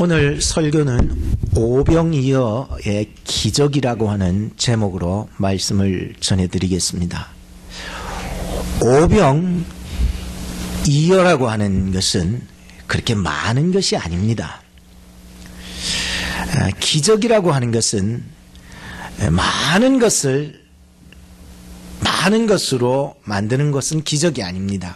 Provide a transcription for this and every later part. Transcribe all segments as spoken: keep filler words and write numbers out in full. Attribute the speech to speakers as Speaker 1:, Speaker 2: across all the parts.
Speaker 1: 오늘 설교는 오병이어의 기적이라고 하는 제목으로 말씀을 전해드리겠습니다. 오병이어라고 하는 것은 그렇게 많은 것이 아닙니다. 기적이라고 하는 것은 많은 것을 많은 것으로 만드는 것은 기적이 아닙니다.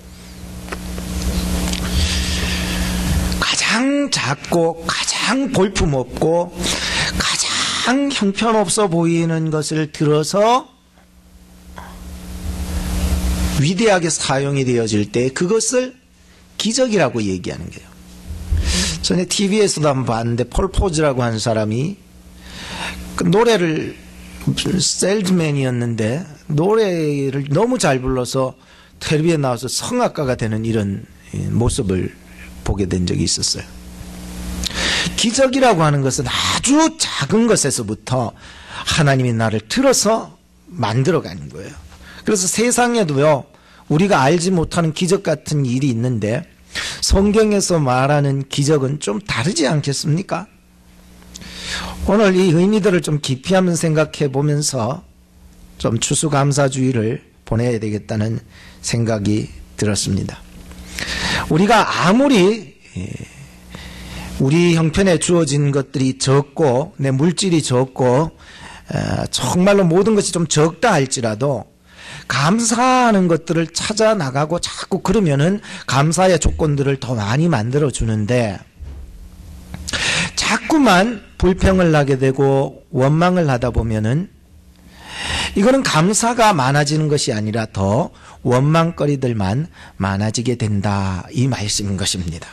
Speaker 1: 가장 작고 가장 볼품없고 가장 형편없어 보이는 것을 들어서 위대하게 사용이 되어질 때 그것을 기적이라고 얘기하는 거예요. 전에 티비에서도 한번 봤는데 폴 포즈라고 하는 사람이 그 노래를 셀즈맨이었는데 노래를 너무 잘 불러서 텔레비에 나와서 성악가가 되는 이런 모습을 보게 된 적이 있었어요. 기적이라고 하는 것은 아주 작은 것에서부터 하나님이 나를 들어서 만들어가는 거예요. 그래서 세상에도요, 우리가 알지 못하는 기적 같은 일이 있는데 성경에서 말하는 기적은 좀 다르지 않겠습니까? 오늘 이 의미들을 좀 깊이 한번 생각해 보면서 좀 추수감사주의를 보내야 되겠다는 생각이 들었습니다. 우리가 아무리 우리 형편에 주어진 것들이 적고 내 물질이 적고 정말로 모든 것이 좀 적다 할지라도 감사하는 것들을 찾아 나가고 자꾸 그러면은 감사의 조건들을 더 많이 만들어 주는데 자꾸만 불평을 하게 되고 원망을 하다 보면은 이거는 감사가 많아지는 것이 아니라 더 원망거리들만 많아지게 된다, 이 말씀인 것입니다.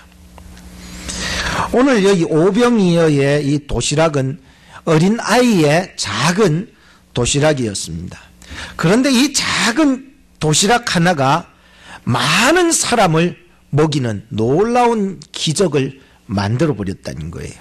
Speaker 1: 오늘 여기 오병이어의 이 도시락은 어린 아이의 작은 도시락이었습니다. 그런데 이 작은 도시락 하나가 많은 사람을 먹이는 놀라운 기적을 만들어 버렸다는 거예요.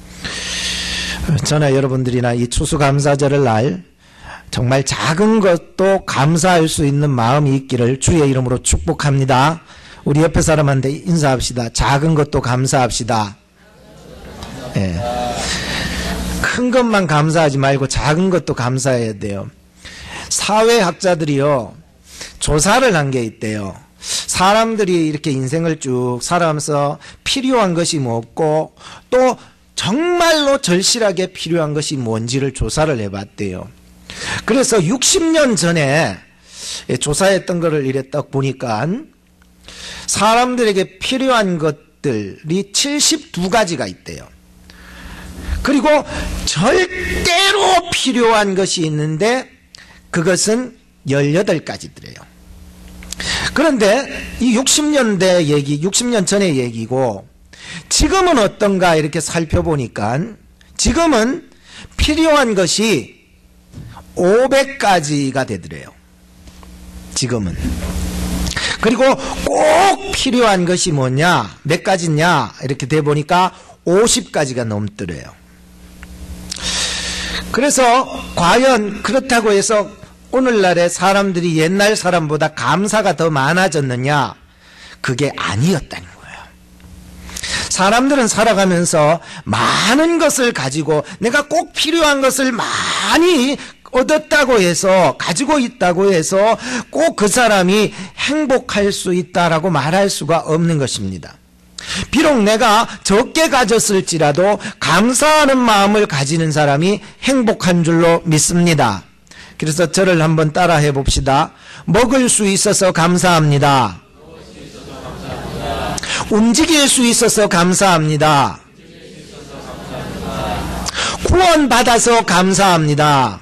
Speaker 1: 저나 여러분들이나 이 추수감사절을 날 정말 작은 것도 감사할 수 있는 마음이 있기를 주의 이름으로 축복합니다. 우리 옆에 사람한테 인사합시다. 작은 것도 감사합시다. 예. 큰 것만 감사하지 말고 작은 것도 감사해야 돼요. 사회학자들이요, 조사를 한 게 있대요. 사람들이 이렇게 인생을 쭉 살아가면서 필요한 것이 뭐고 또 정말로 절실하게 필요한 것이 뭔지를 조사를 해봤대요. 그래서 육십 년 전에 조사했던 거를 이래 딱 보니까 사람들에게 필요한 것들이 칠십이 가지가 있대요. 그리고 절대로 필요한 것이 있는데 그것은 십팔 가지더래요. 그런데 이 육십 년대 얘기, 육십 년 전의 얘기고 지금은 어떤가 이렇게 살펴보니까 지금은 필요한 것이 오백 가지가 되더래요. 지금은. 그리고 꼭 필요한 것이 뭐냐, 몇 가지냐 이렇게 돼 보니까 오십 가지가 넘더래요. 그래서 과연 그렇다고 해서 오늘날의 사람들이 옛날 사람보다 감사가 더 많아졌느냐? 그게 아니었다는 거예요. 사람들은 살아가면서 많은 것을 가지고 내가 꼭 필요한 것을 많이 얻었다고 해서, 가지고 있다고 해서 꼭 그 사람이 행복할 수 있다라고 말할 수가 없는 것입니다. 비록 내가 적게 가졌을지라도 감사하는 마음을 가지는 사람이 행복한 줄로 믿습니다. 그래서 저를 한번 따라 해봅시다. 먹을 수 있어서 감사합니다. 움직일 수 있어서 감사합니다. 구원받아서 감사합니다.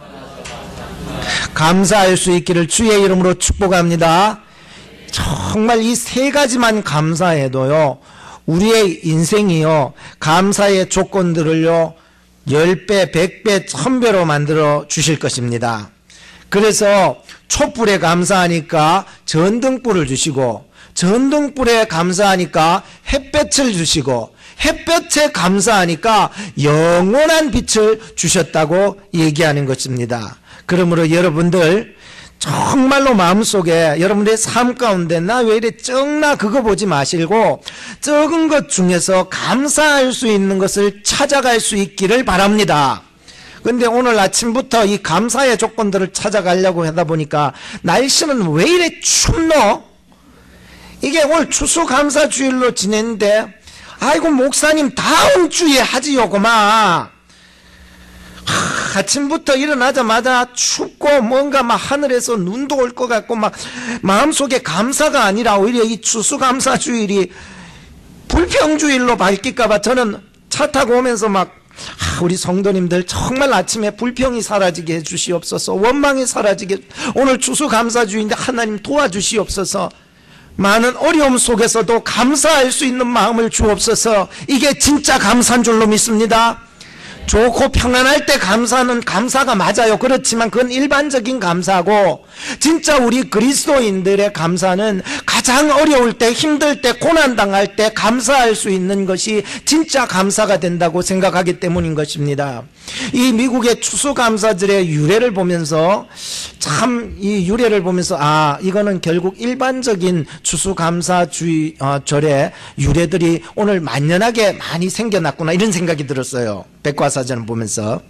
Speaker 1: 감사할 수 있기를 주의 이름으로 축복합니다. 정말 이 세 가지만 감사해도요, 우리의 인생이요, 감사의 조건들을요, 십 배, 백 배, 천 배로 만들어 주실 것입니다. 그래서 촛불에 감사하니까 전등불을 주시고, 전등불에 감사하니까 햇볕을 주시고, 햇볕에 감사하니까 영원한 빛을 주셨다고 얘기하는 것입니다. 그러므로 여러분들 정말로 마음속에 여러분들의 삶 가운데 나 왜 이래 적나 그거 보지 마시고 적은 것 중에서 감사할 수 있는 것을 찾아갈 수 있기를 바랍니다. 근데 오늘 아침부터 이 감사의 조건들을 찾아가려고 하다 보니까 날씨는 왜 이래 춥노? 이게 오늘 추수감사주일로 지냈는데 아이고 목사님 다음 주에 하지요 그만. 하, 아침부터 일어나자마자 춥고 뭔가 막 하늘에서 눈도 올 것 같고 막 마음속에 감사가 아니라 오히려 이 추수감사주일이 불평주일로 바뀔까봐 저는 차 타고 오면서 막 아, 우리 성도님들 정말 아침에 불평이 사라지게 해주시옵소서. 원망이 사라지게, 오늘 추수감사주일인데 하나님 도와주시옵소서. 많은 어려움 속에서도 감사할 수 있는 마음을 주옵소서. 이게 진짜 감사인 줄로 믿습니다. 좋고 평안할 때 감사는 감사가 맞아요. 그렇지만 그건 일반적인 감사고, 진짜 우리 그리스도인들의 감사는 가장 어려울 때, 힘들 때, 고난당할 때 감사할 수 있는 것이 진짜 감사가 된다고 생각하기 때문인 것입니다. 이 미국의 추수감사절의 유래를 보면서 참 이 유래를 보면서 아 이거는 결국 일반적인 추수감사절의 유래들이 오늘 만연하게 많이 생겨났구나 이런 생각이 들었어요. 백과사전을 보면서.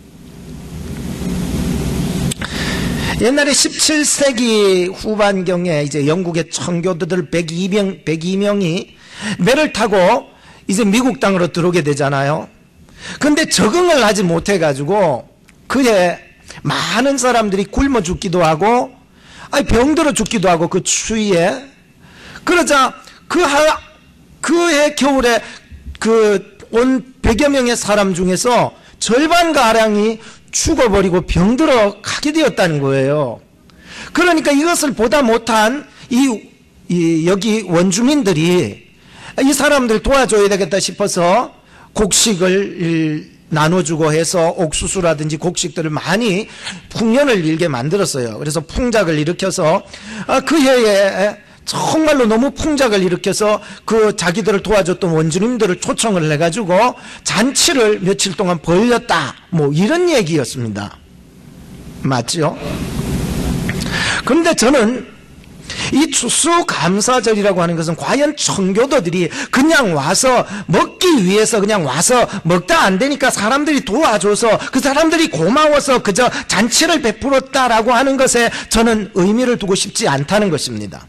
Speaker 1: 옛날에 십칠 세기 후반경에 이제 영국의 청교도들 백이 명, 백이 명이 배를 타고 이제 미국 땅으로 들어오게 되잖아요. 근데 적응을 하지 못해가지고 그해 많은 사람들이 굶어 죽기도 하고 아니 병들어 죽기도 하고 그 추위에. 그러자 그 하, 그해 겨울에 그 온 백여 명의 사람 중에서 절반가량이 죽어버리고 병들어 가게 되었다는 거예요. 그러니까 이것을 보다 못한 이, 이 여기 원주민들이 이 사람들 도와줘야 되겠다 싶어서 곡식을 나눠주고 해서 옥수수라든지 곡식들을 많이 풍년을 일게 만들었어요. 그래서 풍작을 일으켜서 그 해에 정말로 너무 풍작을 일으켜서 그 자기들을 도와줬던 원주민들을 초청을 해가지고 잔치를 며칠 동안 벌였다 뭐 이런 얘기였습니다. 맞죠? 그런데 저는 이 추수감사절이라고 하는 것은 과연 청교도들이 그냥 와서 먹기 위해서 그냥 와서 먹다 안 되니까 사람들이 도와줘서 그 사람들이 고마워서 그저 잔치를 베풀었다라고 하는 것에 저는 의미를 두고 싶지 않다는 것입니다.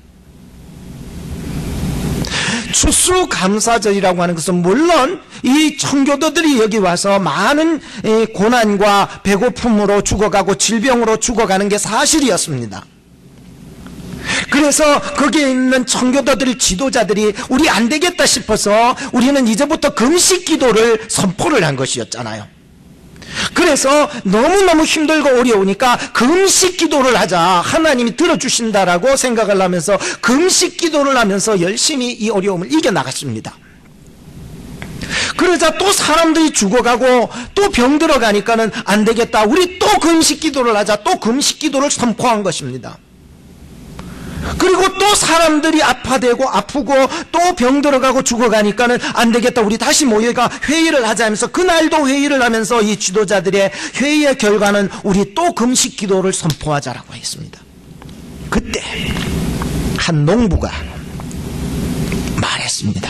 Speaker 1: 추수감사절이라고 하는 것은 물론 이 청교도들이 여기 와서 많은 고난과 배고픔으로 죽어가고 질병으로 죽어가는 게 사실이었습니다. 그래서 거기에 있는 청교도들 지도자들이 우리 안 되겠다 싶어서 우리는 이제부터 금식 기도를 선포를 한 것이었잖아요. 그래서 너무너무 힘들고 어려우니까 금식 기도를 하자, 하나님이 들어주신다라고 생각을 하면서 금식 기도를 하면서 열심히 이 어려움을 이겨나갔습니다. 그러자 또 사람들이 죽어가고 또 병들어 가니까는 안 되겠다, 우리 또 금식 기도를 하자, 또 금식 기도를 선포한 것입니다. 그리고 또 사람들이 아파되고 아프고 또 병들어가고 죽어가니까는 안 되겠다, 우리 다시 모여가 회의를 하자 하면서 그날도 회의를 하면서 이 지도자들의 회의의 결과는 우리 또 금식 기도를 선포하자라고 했습니다. 그때 한 농부가 말했습니다.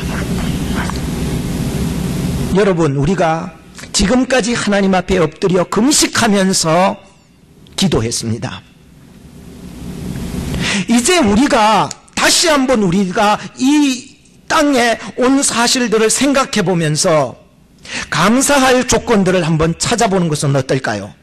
Speaker 1: 여러분, 우리가 지금까지 하나님 앞에 엎드려 금식하면서 기도했습니다. 이제 우리가 다시 한번 우리가 이 땅에 온 사실들을 생각해 보면서 감사할 조건들을 한번 찾아보는 것은 어떨까요?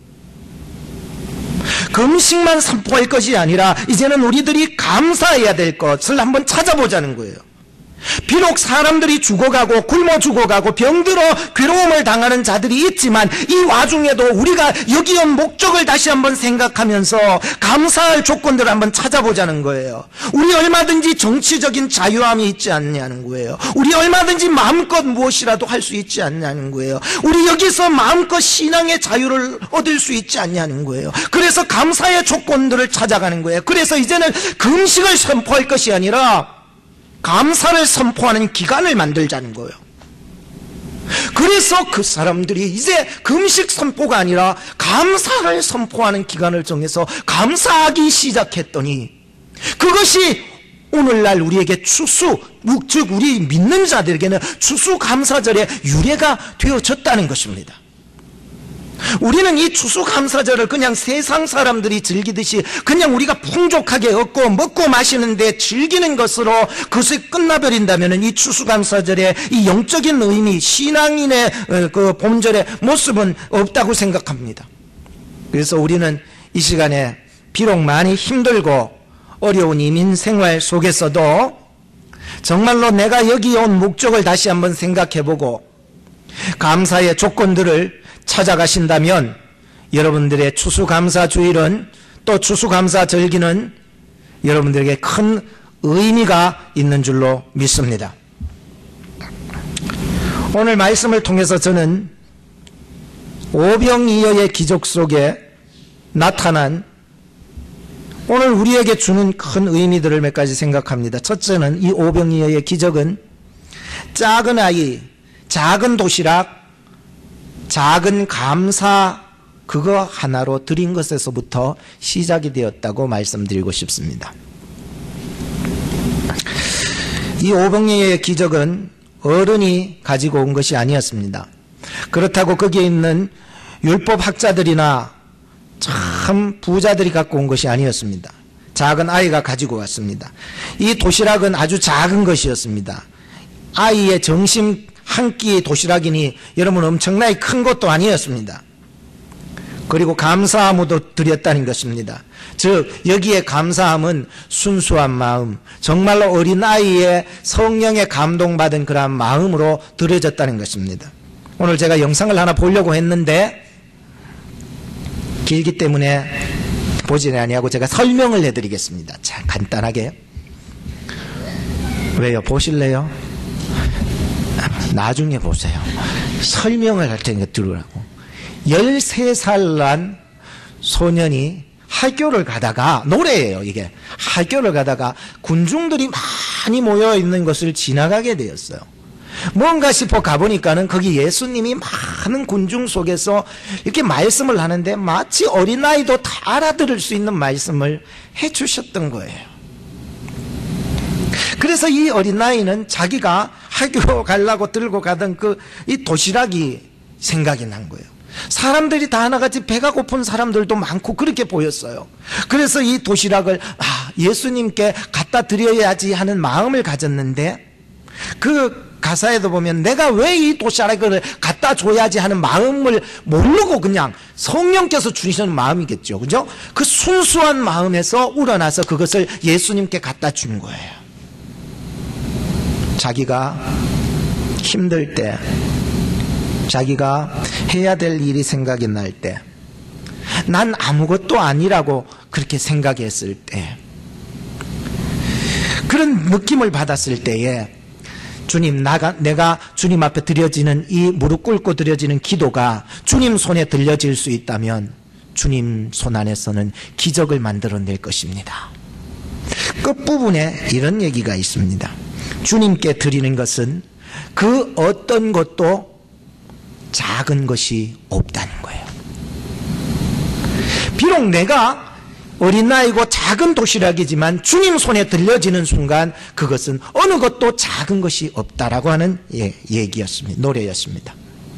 Speaker 1: 금식만 선포할 것이 아니라 이제는 우리들이 감사해야 될 것을 한번 찾아보자는 거예요. 비록 사람들이 죽어가고 굶어 죽어가고 병들어 괴로움을 당하는 자들이 있지만 이 와중에도 우리가 여기 온 목적을 다시 한번 생각하면서 감사할 조건들을 한번 찾아보자는 거예요. 우리 얼마든지 정치적인 자유함이 있지 않냐는 거예요. 우리 얼마든지 마음껏 무엇이라도 할 수 있지 않냐는 거예요. 우리 여기서 마음껏 신앙의 자유를 얻을 수 있지 않냐는 거예요. 그래서 감사의 조건들을 찾아가는 거예요. 그래서 이제는 금식을 선포할 것이 아니라 감사를 선포하는 기간을 만들자는 거예요. 그 그래서 그 사람들이 이제 금식 선포가 아니라 감사를 선포하는 기간을 정해서 감사하기 시작했더니 그것이 오늘날 우리에게 추수, 즉 우리 믿는 자들에게는 추수감사절의 유래가 되어졌다는 것입니다. 우리는 이 추수감사절을 그냥 세상 사람들이 즐기듯이 그냥 우리가 풍족하게 얻고 먹고 마시는데 즐기는 것으로 그것이 끝나버린다면 이 추수감사절의 이 영적인 의미, 신앙인의 그 본절의 모습은 없다고 생각합니다. 그래서 우리는 이 시간에 비록 많이 힘들고 어려운 이민 생활 속에서도 정말로 내가 여기 온 목적을 다시 한번 생각해보고 감사의 조건들을 찾아가신다면 여러분들의 추수감사주일은 또 추수감사절기는 여러분들에게 큰 의미가 있는 줄로 믿습니다. 오늘 말씀을 통해서 저는 오병이어의 기적 속에 나타난 오늘 우리에게 주는 큰 의미들을 몇 가지 생각합니다. 첫째는 이 오병이어의 기적은 작은 아이, 작은 도시락, 작은 감사 그거 하나로 드린 것에서부터 시작이 되었다고 말씀드리고 싶습니다. 이 오병이어의 기적은 어른이 가지고 온 것이 아니었습니다. 그렇다고 거기에 있는 율법학자들이나 참 부자들이 갖고 온 것이 아니었습니다. 작은 아이가 가지고 왔습니다. 이 도시락은 아주 작은 것이었습니다. 아이의 점심 한 끼의 도시락이니 여러분 엄청나게 큰 것도 아니었습니다. 그리고 감사함도 드렸다는 것입니다. 즉 여기에 감사함은 순수한 마음, 정말로 어린아이의 성령에 감동받은 그러한 마음으로 드려졌다는 것입니다. 오늘 제가 영상을 하나 보려고 했는데 길기 때문에 보지는 아니하고 제가 설명을 해드리겠습니다. 자, 간단하게. 왜요? 보실래요? 나중에 보세요. 설명을 할 테니까 들으라고. 열세 살 난 소년이 학교를 가다가, 노래예요 이게. 학교를 가다가 군중들이 많이 모여있는 것을 지나가게 되었어요. 뭔가 싶어 가보니까는 거기 예수님이 많은 군중 속에서 이렇게 말씀을 하는데 마치 어린아이도 다 알아들을 수 있는 말씀을 해주셨던 거예요. 그래서 이 어린아이는 자기가 학교 가려고 들고 가던 그 이 도시락이 생각이 난 거예요. 사람들이 다 하나같이 배가 고픈 사람들도 많고 그렇게 보였어요. 그래서 이 도시락을 아, 예수님께 갖다 드려야지 하는 마음을 가졌는데 그 가사에도 보면 내가 왜 이 도시락을 갖다 줘야지 하는 마음을 모르고 그냥 성령께서 주시는 마음이겠죠. 그죠? 그 순수한 마음에서 우러나서 그것을 예수님께 갖다 준 거예요. 자기가 힘들 때, 자기가 해야 될 일이 생각이 날 때, 난 아무것도 아니라고 그렇게 생각했을 때, 그런 느낌을 받았을 때에 주님, 나가, 내가 주님 앞에 드려지는 이 무릎 꿇고 드려지는 기도가 주님 손에 들려질 수 있다면 주님 손 안에서는 기적을 만들어낼 것입니다. 끝부분에 이런 얘기가 있습니다. 주님께 드리는 것은 그 어떤 것도 작은 것이 없다는 거예요. 비록 내가 어린 나이고 작은 도시락이지만 주님 손에 들려지는 순간 그것은 어느 것도 작은 것이 없다라고 하는 예, 얘기였습니다. 노래였습니다.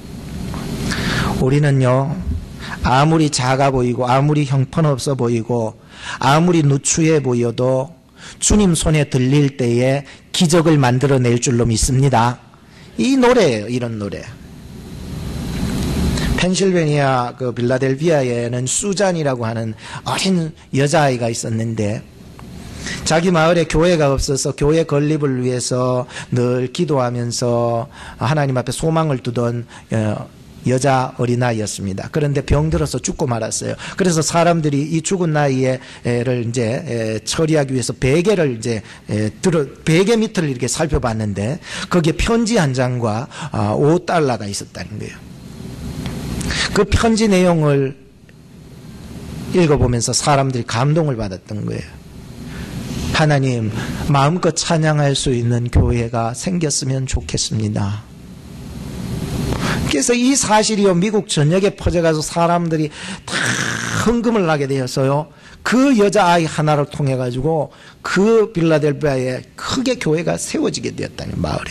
Speaker 1: 우리는요, 아무리 작아 보이고 아무리 형편없어 보이고 아무리 누추해 보여도 주님 손에 들릴 때에 기적을 만들어낼 줄로 믿습니다. 이 노래예요. 이런 노래. 펜실베니아 그 빌라델비아에는 수잔이라고 하는 어린 여자아이가 있었는데 자기 마을에 교회가 없어서 교회 건립을 위해서 늘 기도하면서 하나님 앞에 소망을 두던 여자 어린아이였습니다. 그런데 병들어서 죽고 말았어요. 그래서 사람들이 이 죽은 나이에를 이제 처리하기 위해서 베개를 이제 들어 베개 밑을 이렇게 살펴봤는데 거기에 편지 한 장과 오 달러가 있었다는 거예요. 그 편지 내용을 읽어보면서 사람들이 감동을 받았던 거예요. 하나님, 마음껏 찬양할 수 있는 교회가 생겼으면 좋겠습니다. 그래서 이 사실이요 미국 전역에 퍼져가서 사람들이 다 흥금을 나게 되었어요. 그 여자아이 하나를 통해 가지고 그 빌라델피아에 크게 교회가 세워지게 되었다는 마을에.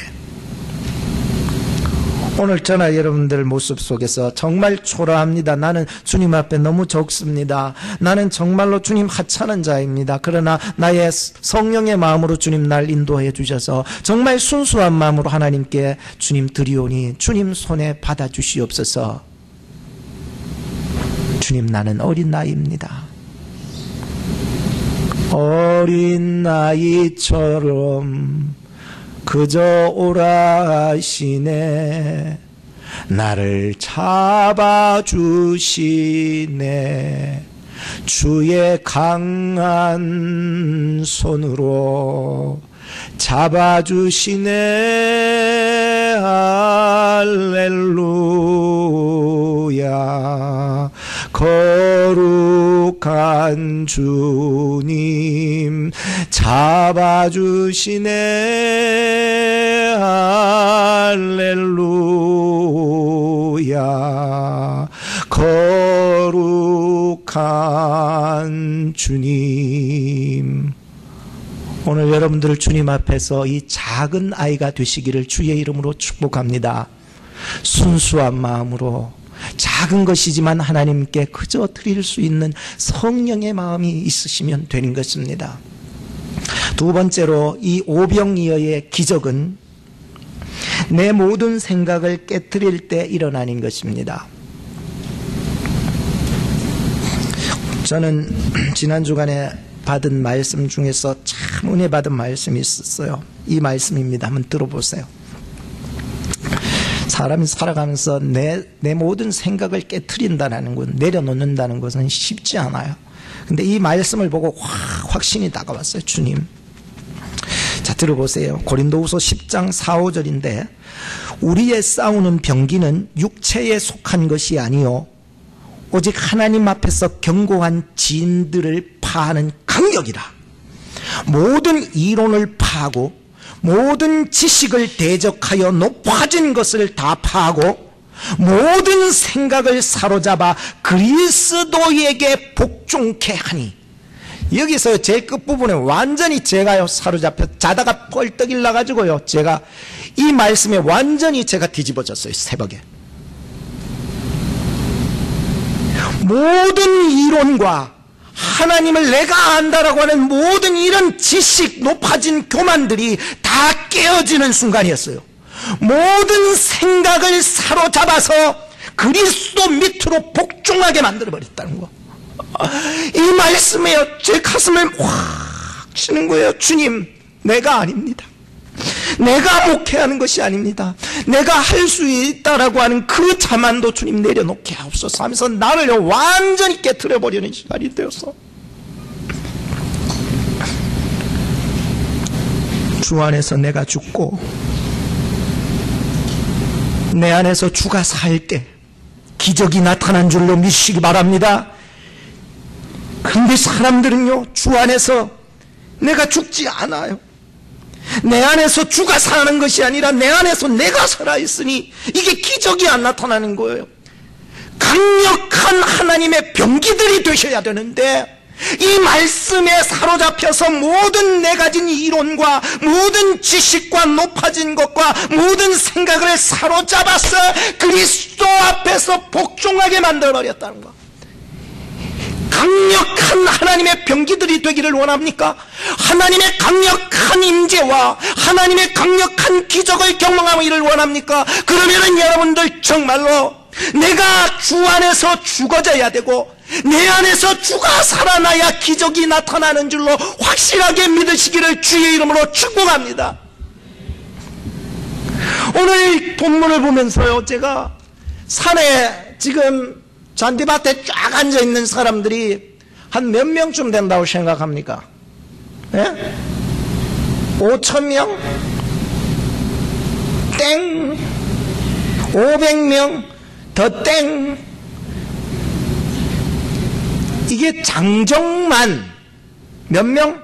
Speaker 1: 오늘 저나 여러분들 모습 속에서 정말 초라합니다. 나는 주님 앞에 너무 적습니다. 나는 정말로 주님 하찮은 자입니다. 그러나 나의 성령의 마음으로 주님 날 인도해 주셔서 정말 순수한 마음으로 하나님께 주님 드리오니 주님 손에 받아주시옵소서. 주님 나는 어린 나이입니다. 어린 나이처럼 그저 오라 하시네. 나를 잡아주시네. 주의 강한 손으로 잡아주시네. 할렐루야. 거룩한 주님 잡아주시네. 할렐루야. 거룩한 주님. 오늘 여러분들 주님 앞에서 이 작은 아이가 되시기를 주의 이름으로 축복합니다. 순수한 마음으로 작은 것이지만 하나님께 그저 드릴 수 있는 성령의 마음이 있으시면 되는 것입니다. 두 번째로 이 오병이어의 기적은 내 모든 생각을 깨트릴 때 일어나는 것입니다. 저는 지난 주간에 받은 말씀 중에서 참 은혜 받은 말씀이 있었어요. 이 말씀입니다. 한번 들어보세요. 사람이 살아가면서 내, 내 모든 생각을 깨트린다는 것, 내려놓는다는 것은 쉽지 않아요. 근데 이 말씀을 보고 확 확신이 다가왔어요. 주님. 자, 들어보세요. 고린도후서 십 장 사, 오 절인데 우리의 싸우는 병기는 육체에 속한 것이 아니요 오직 하나님 앞에서 견고한 진들을 파하는 강력이라. 모든 이론을 파하고 모든 지식을 대적하여 높아진 것을 다 파하고 모든 생각을 사로잡아 그리스도에게 복종케 하니. 여기서 제일 끝부분에 완전히 제가요 사로잡혀 자다가 뻘떡 일나가지고요 제가 이 말씀에 완전히 제가 뒤집어졌어요. 새벽에 모든 이론과 하나님을 내가 안다라고 하는 모든 이런 지식, 높아진 교만들이 다 깨어지는 순간이었어요. 모든 생각을 사로잡아서 그리스도 밑으로 복종하게 만들어버렸다는 거. 이 말씀에 제 가슴을 확 치는 거예요. 주님, 내가 아닙니다. 내가 목회하는 것이 아닙니다. 내가 할 수 있다라고 하는 그 자만도 주님 내려놓게 하옵소서 하면서 나를 완전히 깨트려버리는 시간이 되어서 주 안에서 내가 죽고 내 안에서 주가 살 때 기적이 나타난 줄로 믿으시기 바랍니다. 근데 사람들은요 주 안에서 내가 죽지 않아요. 내 안에서 주가 사는 것이 아니라 내 안에서 내가 살아있으니 이게 기적이 안 나타나는 거예요. 강력한 하나님의 병기들이 되셔야 되는데 이 말씀에 사로잡혀서 모든 내 가진 이론과 모든 지식과 높아진 것과 모든 생각을 사로잡아서 그리스도 앞에서 복종하게 만들어버렸다는 거. 강력한 하나님의 병기들이 되기를 원합니까? 하나님의 강력한 임재와 하나님의 강력한 기적을 경험하기를 원합니까? 그러면은 여러분들 정말로 내가 주 안에서 죽어져야 되고 내 안에서 주가 살아나야 기적이 나타나는 줄로 확실하게 믿으시기를 주의 이름으로 축복합니다. 오늘 본문을 보면서요 제가 산에 지금 잔디밭에 쫙 앉아있는 사람들이 한 몇 명쯤 된다고 생각합니까? 예? 오천 명? 땡. 오백 명? 더 땡. 이게 장정만 몇 명?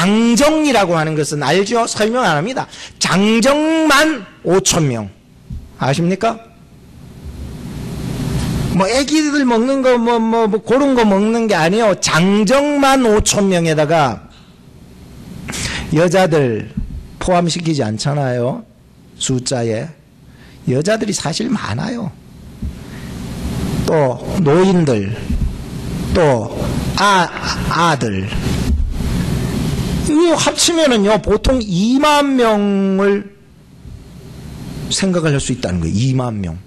Speaker 1: 장정이라고 하는 것은 알죠? 설명 안 합니다. 장정만 오천 명. 아십니까? 뭐 애기들 먹는 거 뭐 뭐 뭐 그런 거 먹는 게 아니에요. 장정만 오천 명에다가 여자들 포함시키지 않잖아요. 숫자에. 여자들이 사실 많아요. 또 노인들, 또 아, 아들. 이거 합치면은요, 보통 이만 명을 생각을 할 수 있다는 거예요. 이만 명.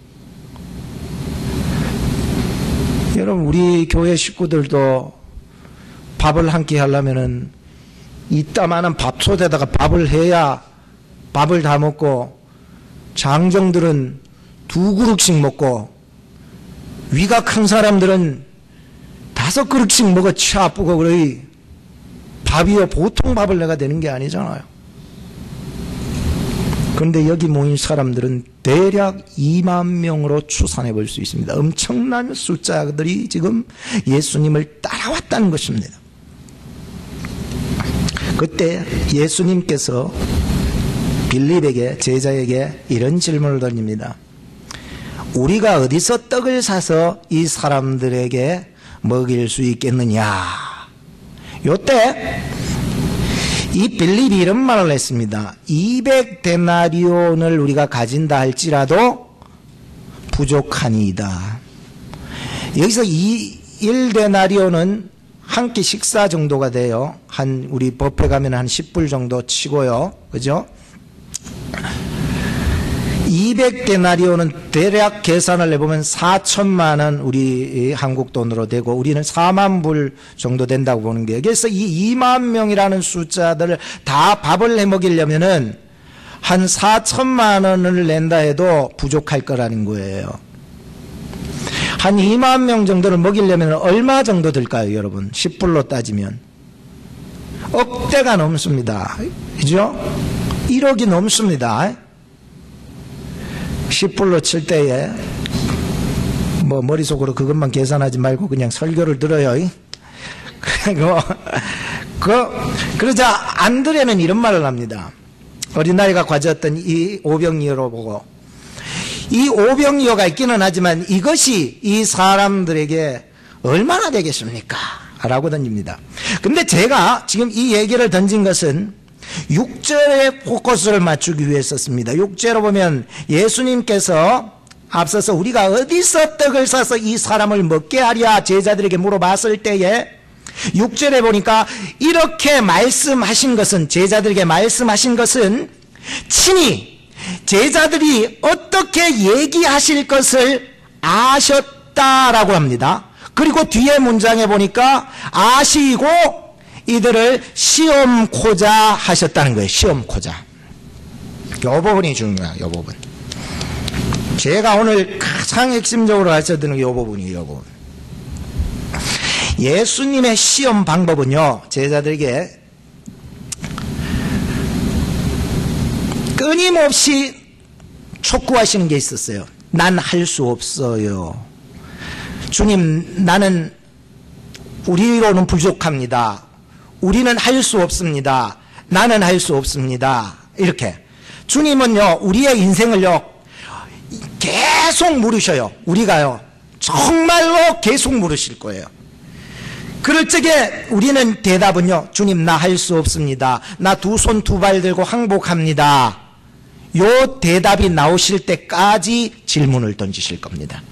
Speaker 1: 여러분, 우리 교회 식구들도 밥을 한 끼 하려면은 이따만한 밥솥에다가 밥을 해야 밥을 다 먹고, 장정들은 두 그릇씩 먹고, 위가 큰 사람들은 다섯 그릇씩 먹어 치 아프고 그러이 밥이요 보통 밥을 내가 되는 게 아니잖아요. 그런데 여기 모인 사람들은 대략 이만 명으로 추산해 볼 수 있습니다. 엄청난 숫자들이 지금 예수님을 따라왔다는 것입니다. 그때 예수님께서 빌립에게, 제자에게 이런 질문을 던집니다. 우리가 어디서 떡을 사서 이 사람들에게 먹일 수 있겠느냐. 요때 이 빌립이 이런 말을 했습니다. 이백 데나리온을 우리가 가진다 할지라도 부족하니이다. 여기서 이 일 데나리온은 한 끼 식사 정도가 돼요. 한 우리 뷔페 가면 한 십 불 정도 치고요. 그죠? 이백 데나리온은 대략 계산을 해보면 사천만 원 우리 한국 돈으로 되고 우리는 사만 불 정도 된다고 보는 거예요. 그래서 이 이만 명이라는 숫자들을 다 밥을 해 먹이려면은 한 사천만 원을 낸다 해도 부족할 거라는 거예요. 한 이만 명 정도를 먹이려면 얼마 정도 들까요, 여러분? 십 불로 따지면 억대가 넘습니다. 그죠? 일억이 넘습니다. 십 불로 칠 때에 뭐 머릿속으로 그것만 계산하지 말고 그냥 설교를 들어요. 그리고 그 그러자 안드레는 이런 말을 합니다. 어린아이가 가졌던 이 오병이어로 보고 이 오병이어가 있기는 하지만 이것이 이 사람들에게 얼마나 되겠습니까? 라고 던집니다. 근데 제가 지금 이 얘기를 던진 것은 육 절에 포커스를 맞추기 위해서였습니다. 육 절로 보면 예수님께서 앞서서 우리가 어디서 떡을 사서 이 사람을 먹게 하랴 제자들에게 물어봤을 때에 육 절에 보니까 이렇게 말씀하신 것은, 제자들에게 말씀하신 것은 친히 제자들이 어떻게 얘기하실 것을 아셨다라고 합니다. 그리고 뒤에 문장에 보니까 아시고 이들을 시험코자 하셨다는 거예요. 시험코자. 이 부분이 중요해요. 이 부분. 제가 오늘 가장 핵심적으로 가르쳐드리는 게 이 부분이에요. 이 부분. 예수님의 시험 방법은요, 제자들에게 끊임없이 촉구하시는 게 있었어요. 난 할 수 없어요. 주님, 나는 우리로는 부족합니다. 우리는 할 수 없습니다. 나는 할 수 없습니다. 이렇게. 주님은요, 우리의 인생을요, 계속 물으셔요. 우리가요, 정말로 계속 물으실 거예요. 그럴 적에 우리는 대답은요, 주님, 나 할 수 없습니다. 나 두 손 두 발 들고 항복합니다. 요 대답이 나오실 때까지 질문을 던지실 겁니다.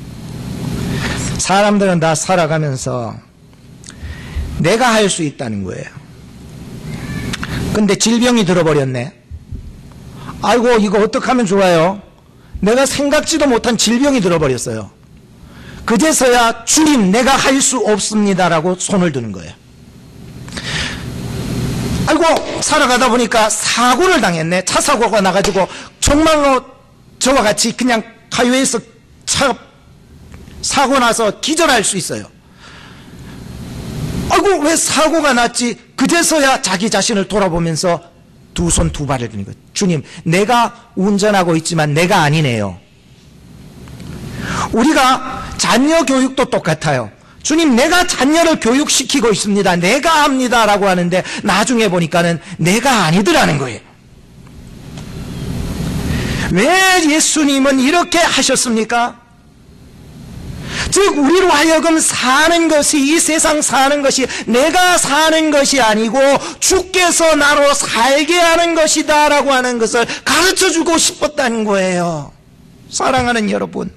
Speaker 1: 사람들은 다 살아가면서 내가 할 수 있다는 거예요. 근데 질병이 들어버렸네. 아이고, 이거 어떡하면 좋아요? 내가 생각지도 못한 질병이 들어버렸어요. 그제서야 주님, 내가 할 수 없습니다라고 손을 드는 거예요. 아이고, 살아가다 보니까 사고를 당했네. 차 사고가 나가지고 정말로 저와 같이 그냥 하이웨이에서 차 사고 나서 기절할 수 있어요. 아이고, 왜 사고가 났지? 그제서야 자기 자신을 돌아보면서 두 손 두 발을 드는 거예요. 주님, 내가 운전하고 있지만 내가 아니네요. 우리가 자녀 교육도 똑같아요. 주님, 내가 자녀를 교육시키고 있습니다. 내가 합니다. 라고 하는데 나중에 보니까는 내가 아니더라는 거예요. 왜 예수님은 이렇게 하셨습니까? 즉 우리로 하여금 사는 것이, 이 세상 사는 것이 내가 사는 것이 아니고 주께서 나로 살게 하는 것이다 라고 하는 것을 가르쳐주고 싶었다는 거예요. 사랑하는 여러분,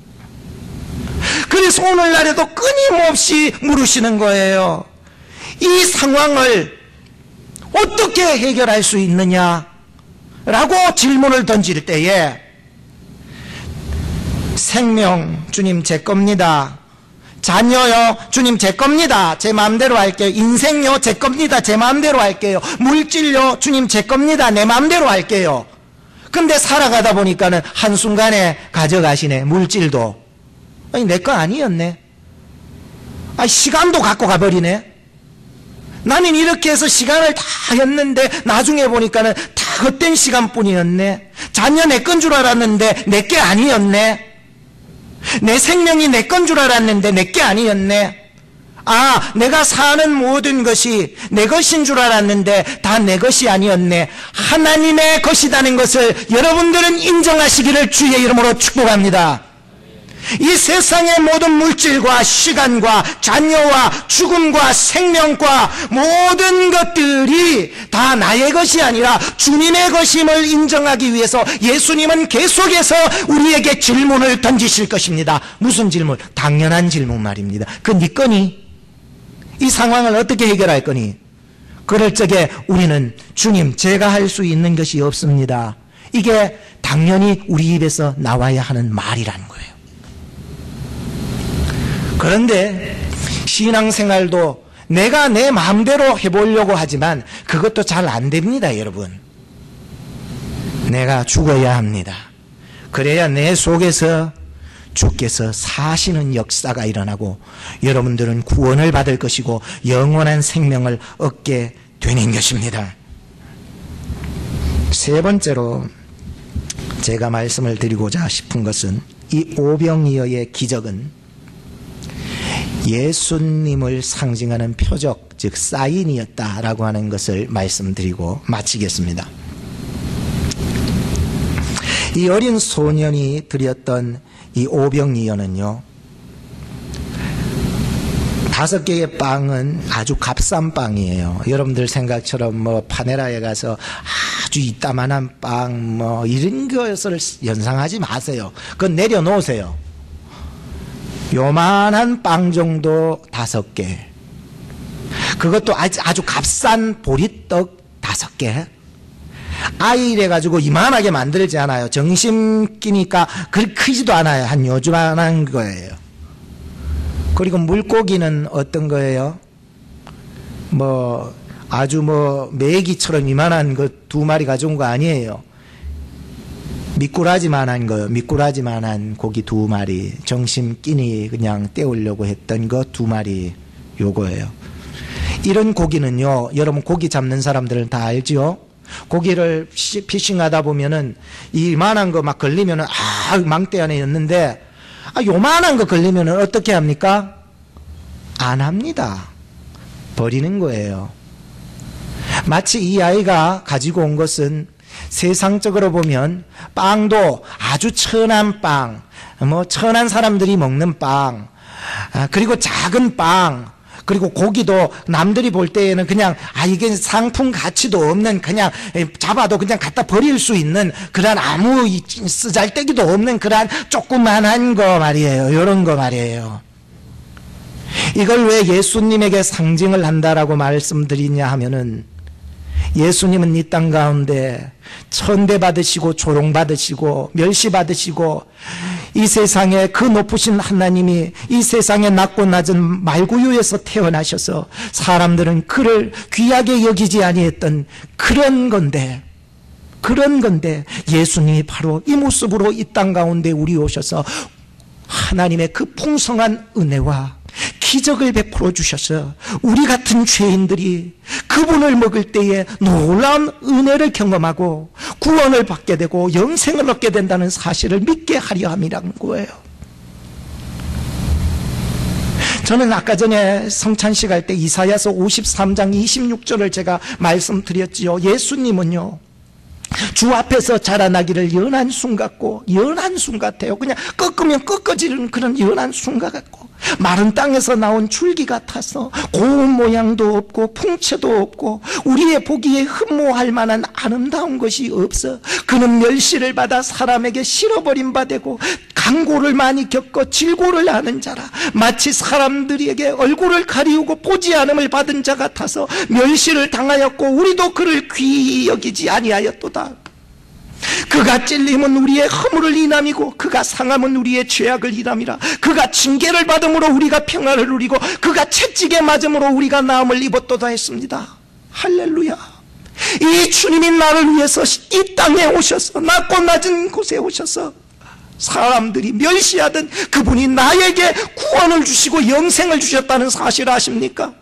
Speaker 1: 그래서 오늘날에도 끊임없이 물으시는 거예요. 이 상황을 어떻게 해결할 수 있느냐 라고 질문을 던질 때에 생명, 주님 제 겁니다. 자녀요, 주님 제 겁니다. 제 마음대로 할게요. 인생요, 제 겁니다. 제 마음대로 할게요. 물질요, 주님 제 겁니다. 내 마음대로 할게요. 근데 살아가다 보니까는 한순간에 가져가시네. 물질도. 아니 내 거 아니었네. 아니 시간도 갖고 가버리네. 나는 이렇게 해서 시간을 다 했는데 나중에 보니까는 다 헛된 시간뿐이었네. 자녀 내 건 줄 알았는데 내 게 아니었네. 내 생명이 내 건 줄 알았는데 내 게 아니었네. 아, 내가 사는 모든 것이 내 것인 줄 알았는데 다 내 것이 아니었네. 하나님의 것이라는 것을 여러분들은 인정하시기를 주의 이름으로 축복합니다. 이 세상의 모든 물질과 시간과 자녀와 죽음과 생명과 모든 것들이 다 나의 것이 아니라 주님의 것임을 인정하기 위해서 예수님은 계속해서 우리에게 질문을 던지실 것입니다. 무슨 질문? 당연한 질문 말입니다. 그 네 거니? 이 상황을 어떻게 해결할 거니? 그럴 적에 우리는 주님 제가 할 수 있는 것이 없습니다. 이게 당연히 우리 입에서 나와야 하는 말이라는 거예요. 그런데 신앙생활도 내가 내 마음대로 해보려고 하지만 그것도 잘 안 됩니다, 여러분. 내가 죽어야 합니다. 그래야 내 속에서 주께서 사시는 역사가 일어나고 여러분들은 구원을 받을 것이고 영원한 생명을 얻게 되는 것입니다. 세 번째로 제가 말씀을 드리고자 싶은 것은 이 오병이어의 기적은 예수님을 상징하는 표적, 즉 사인이었다라고 하는 것을 말씀드리고 마치겠습니다. 이 어린 소년이 드렸던 이 오병이어는요, 다섯 개의 빵은 아주 값싼 빵이에요. 여러분들 생각처럼 뭐 파네라에 가서 아주 이따만한 빵 뭐 이런 것을 연상하지 마세요. 그건 내려놓으세요. 요만한 빵 정도 다섯 개, 그것도 아주, 아주 값싼 보리떡 다섯 개. 아이 이래가지고 이만하게 만들지 않아요. 정심 끼니까 그렇게 크지도 않아요. 한 요만한 거예요. 그리고 물고기는 어떤 거예요? 뭐 아주 뭐 메기처럼 이만한 거 두 마리 가져온 거 아니에요. 미꾸라지만한 거요. 미꾸라지만한 고기 두 마리, 정심 끼니 그냥 떼우려고 했던 거 두 마리, 요거예요. 이런 고기는요, 여러분 고기 잡는 사람들은 다 알지요? 고기를 피싱하다 보면은 이만한 거 막 걸리면은 아 망대 안에 있는데 아 요만한 거 걸리면은 어떻게 합니까? 안 합니다. 버리는 거예요. 마치 이 아이가 가지고 온 것은 세상적으로 보면 빵도 아주 천한 빵, 뭐 천한 사람들이 먹는 빵, 아, 그리고 작은 빵, 그리고 고기도 남들이 볼 때에는 그냥 아 이게 상품 가치도 없는, 그냥 잡아도 그냥 갖다 버릴 수 있는 그런 아무 쓰잘데기도 없는 그런 조그만한 거 말이에요. 이런 거 말이에요. 이걸 왜 예수님에게 상징을 한다라고 말씀드리냐 하면은, 예수님은 이 땅 가운데 천대받으시고 조롱받으시고 멸시받으시고 이 세상에 그 높으신 하나님이 이 세상에 낮고 낮은 말구유에서 태어나셔서 사람들은 그를 귀하게 여기지 아니했던 그런 건데, 그런 건데 예수님이 바로 이 모습으로 이 땅 가운데 우리 오셔서 하나님의 그 풍성한 은혜와 기적을 베풀어 주셔서 우리 같은 죄인들이 그분을 먹을 때에 놀라운 은혜를 경험하고 구원을 받게 되고 영생을 얻게 된다는 사실을 믿게 하려 함이라는 거예요. 저는 아까 전에 성찬식 할 때 이사야서 오십삼 장 이십육 절을 제가 말씀드렸지요. 예수님은요 주 앞에서 자라나기를 연한 순 같고, 연한 순 같아요. 그냥 꺾으면 꺾어지는 그런 연한 순 같고, 마른 땅에서 나온 줄기 같아서 고운 모양도 없고 풍채도 없고 우리의 보기에 흠모할 만한 아름다운 것이 없어. 그는 멸시를 받아 사람에게 실어버린 바 되고 강고를 많이 겪어 질고를 하는 자라. 마치 사람들에게 얼굴을 가리우고 보지 않음을 받은 자 같아서 멸시를 당하였고 우리도 그를 귀히 여기지 아니하였도다. 그가 찔림은 우리의 허물을 인함이고 그가 상함은 우리의 죄악을 인함이라. 그가 징계를 받음으로 우리가 평안을 누리고 그가 채찍에 맞음으로 우리가 나음을 입었도다 했습니다. 할렐루야. 이 주님이 나를 위해서 이 땅에 오셔서, 낮고 낮은 곳에 오셔서 사람들이 멸시하던 그분이 나에게 구원을 주시고 영생을 주셨다는 사실을 아십니까?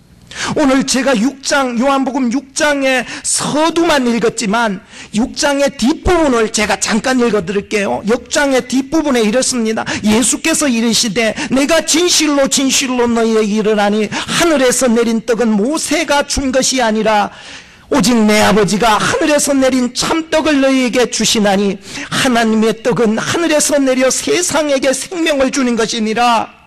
Speaker 1: 오늘 제가 육 장, 요한복음 육 장의 서두만 읽었지만 육 장의 뒷부분을 제가 잠깐 읽어드릴게요. 육 장의 뒷부분에 이렇습니다. 예수께서 이르시되 내가 진실로 진실로 너희에게 이르나니 하늘에서 내린 떡은 모세가 준 것이 아니라 오직 내 아버지가 하늘에서 내린 참떡을 너희에게 주시나니 하나님의 떡은 하늘에서 내려 세상에게 생명을 주는 것이니라.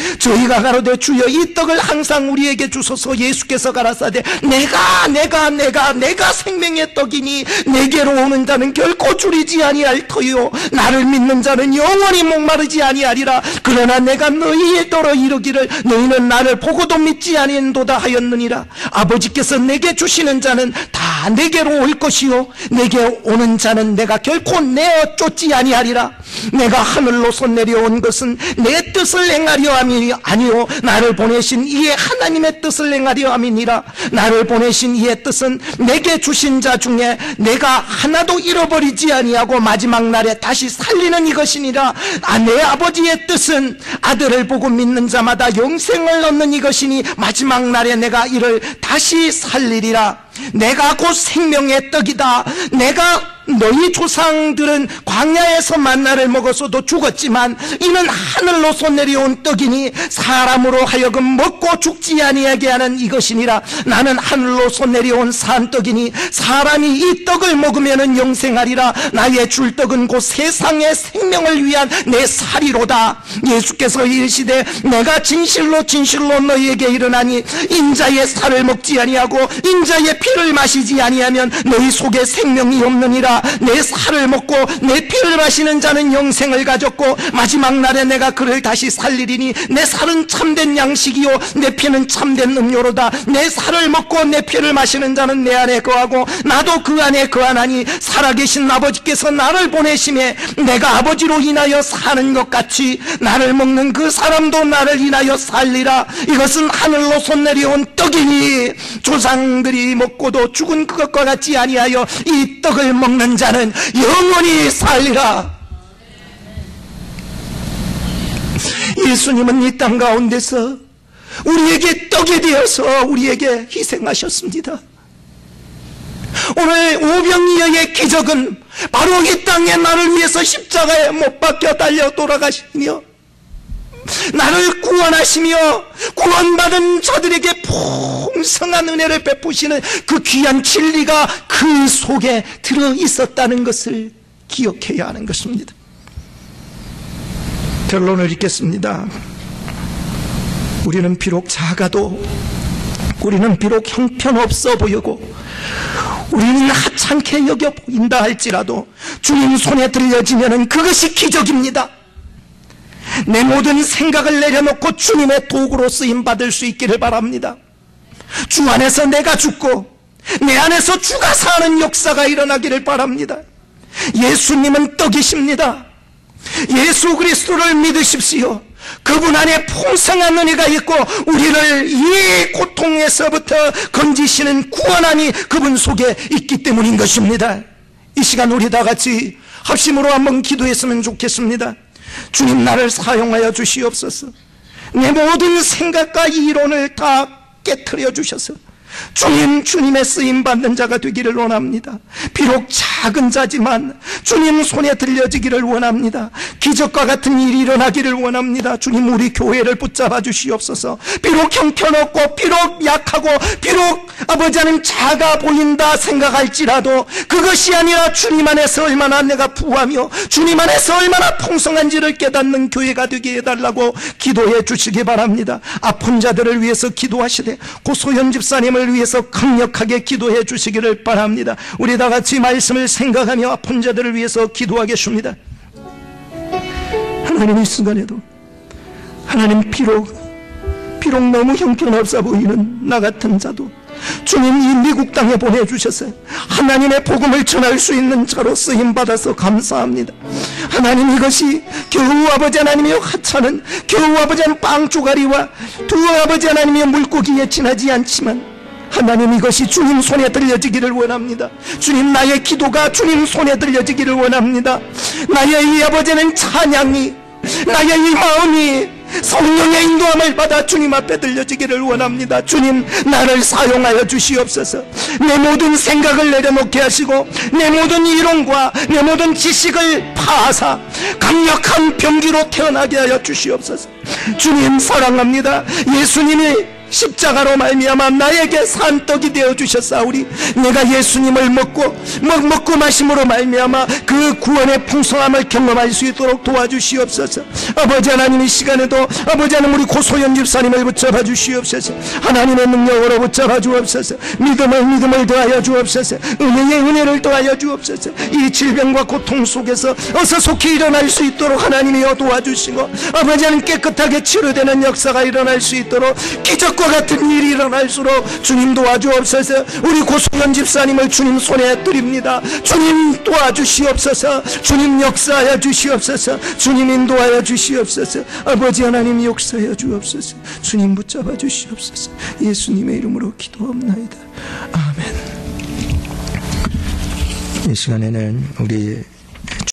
Speaker 1: 저희가 가로되 주여 이 떡을 항상 우리에게 주소서. 예수께서 가라사대 내가 내가 내가 내가 생명의 떡이니 내게로 오는 자는 결코 줄이지 아니할 터요 나를 믿는 자는 영원히 목마르지 아니하리라. 그러나 내가 너희에 더러 이르기를 너희는 나를 보고도 믿지 아니한도다 하였느니라. 아버지께서 내게 주시는 자는 다 내게로 올 것이요 내게 오는 자는 내가 결코 내어 쫓지 아니하리라. 내가 하늘로서 내려온 것은 내 뜻을 행하려 함이 아니요 나를 보내신 이의 하나님의 뜻을 행하려 함이니라. 나를 보내신 이의 뜻은 내게 주신 자 중에 내가 하나도 잃어버리지 아니하고 마지막 날에 다시 살리는 이것이니라. 아, 내 아버지의 뜻은 아들을 보고 믿는 자마다 영생을 얻는 이것이니 마지막 날에 내가 이를 다시 살리리라. 내가 곧 생명의 떡이다. 내가 너희 조상들은 광야에서 만나를 먹어서도 죽었지만 이는 하늘로서 내려온 떡이니 사람으로 하여금 먹고 죽지 아니하게 하는 이것이니라. 나는 하늘로서 내려온 산떡이니 사람이 이 떡을 먹으면 영생하리라. 나의 줄 떡은 곧 세상의 생명을 위한 내 살이로다. 예수께서 이르시되 내가 진실로 진실로 너희에게 이르나니 인자의 살을 먹지 아니하고 인자의 피를 마시지 아니하면 너희 속에 생명이 없느니라. 내 살을 먹고 내 피를 마시는 자는 영생을 가졌고 마지막 날에 내가 그를 다시 살리리니 내 살은 참된 양식이요 내 피는 참된 음료로다. 내 살을 먹고 내 피를 마시는 자는 내 안에 거하고 나도 그 안에 거하나니 살아계신 아버지께서 나를 보내심에 내가 아버지로 인하여 사는 것 같이 나를 먹는 그 사람도 나를 인하여 살리라. 이것은 하늘로서 내려온 떡이니 조상들이 먹고도 죽은 그것과 같지 아니하여 이 떡을 먹는 자는 영원히 살리라. 예수님은 이 땅 가운데서 우리에게 떡이 되어서 우리에게 희생하셨습니다. 오늘 오병이어의 기적은 바로 이 땅에 나를 위해서 십자가에 못 박혀 달려 돌아가시며 나를 구원하시며 구원받은 자들에게 풍성한 은혜를 베푸시는 그 귀한 진리가 그 속에 들어있었다는 것을 기억해야 하는 것입니다. 결론을 읽겠습니다. 우리는 비록 작아도, 우리는 비록 형편없어 보이고, 우리는 하찮게 여겨 보인다 할지라도 주님 손에 들려지면 그것이 기적입니다. 내 모든 생각을 내려놓고 주님의 도구로 쓰임받을 수 있기를 바랍니다. 주 안에서 내가 죽고 내 안에서 주가 사는 역사가 일어나기를 바랍니다. 예수님은 떡이십니다. 예수 그리스도를 믿으십시오. 그분 안에 풍성한 은혜가 있고 우리를 이 고통에서부터 건지시는 구원함이 그분 속에 있기 때문인 것입니다. 이 시간 우리 다 같이 합심으로 한번 기도했으면 좋겠습니다. 주님, 나를 사용하여 주시옵소서. 내 모든 생각과 이론을 다 깨트려 주셔서 주님, 주님의 쓰임받는 자가 되기를 원합니다. 비록 작은 자지만 주님 손에 들려지기를 원합니다. 기적과 같은 일이 일어나기를 원합니다. 주님, 우리 교회를 붙잡아 주시옵소서. 비록 형편없고 비록 약하고 비록 아버지 하나님 작아 보인다 생각할지라도 그것이 아니라 주님 안에서 얼마나 내가 부하며 주님 안에서 얼마나 풍성한지를 깨닫는 교회가 되게 해달라고 기도해 주시기 바랍니다. 아픈 자들을 위해서 기도하시되 고소연 집사님을 위해서 강력하게 기도해 주시기를 바랍니다. 우리 다 같이 말씀을 생각하며 아픈 자들을 위해서 기도하겠습니다. 하나님, 이 순간에도 하나님, 비록 비록 너무 형편없어 보이는 나 같은 자도 주님 이 미국 땅에 보내주셔서 하나님의 복음을 전할 수 있는 자로 쓰임받아서 감사합니다. 하나님, 이것이 겨우 아버지 하나님의 하찮은 겨우 아버지 하나님 빵조가리와 두 아버지 하나님의 물고기에 지나지 않지만 하나님, 이것이 주님 손에 들려지기를 원합니다. 주님, 나의 기도가 주님 손에 들려지기를 원합니다. 나의 이 아버지는 찬양이, 나의 이 마음이 성령의 인도함을 받아 주님 앞에 들려지기를 원합니다. 주님, 나를 사용하여 주시옵소서. 내 모든 생각을 내려놓게 하시고 내 모든 이론과 내 모든 지식을 파하사 강력한 병기로 태어나게 하여 주시옵소서. 주님, 사랑합니다. 예수님이 십자가로 말미암아 나에게 산떡이 되어 주셨사오니 내가 예수님을 먹고 먹, 먹고 마심으로 말미암아 그 구원의 풍성함을 경험할 수 있도록 도와주시옵소서. 아버지 하나님, 이 시간에도 아버지 하나님 우리 고소연 집사님을 붙잡아 주시옵소서. 하나님의 능력으로 붙잡아 주옵소서. 믿음을 믿음을 더하여 주옵소서. 은혜의 은혜를 더하여 주옵소서. 이 질병과 고통 속에서 어서 속히 일어날 수 있도록 하나님이여 도와주시고 아버지 하나님 깨끗하게 치료되는 역사가 일어날 수 있도록 기적 과 같은 일이 일어날수록 주님 도와주옵소서. 우리 고소연 집사님을 주님 손에 드립니다. 주님 도와주시옵소서. 주님 역사하여 주시옵소서. 주님 인도하여 주시옵소서. 아버지 하나님 역사하여 주옵소서. 주님 붙잡아 주시옵소서. 예수님의 이름으로 기도합나이다. 아멘. 이 시간에는 우리